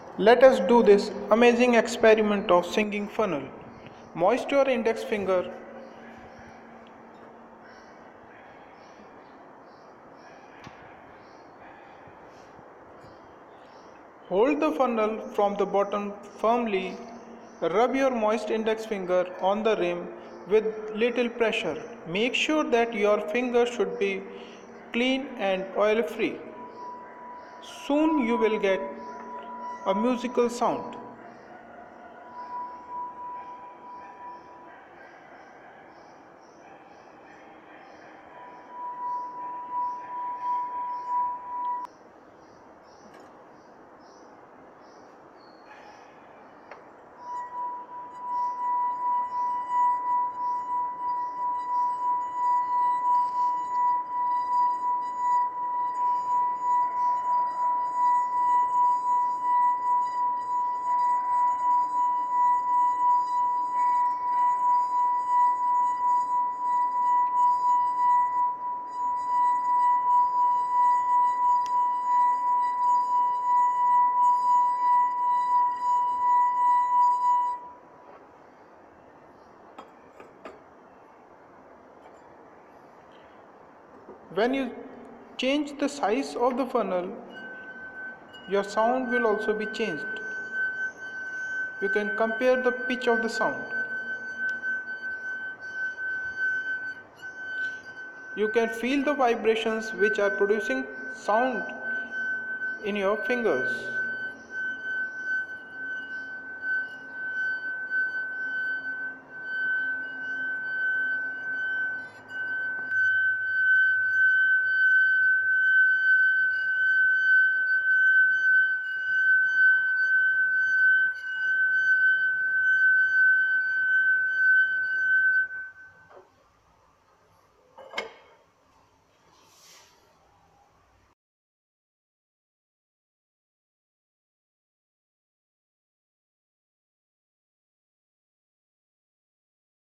Let us do this amazing experiment of singing funnel. Moist your index finger. Hold the funnel from the bottom firmly. Rub your moist index finger on the rim with little pressure. Make sure that your finger should be clean and oil free. Soon you will get a musical sound. When you change the size of the funnel, your sound will also be changed. You can compare the pitch of the sound. You can feel the vibrations which are producing sound in your fingers.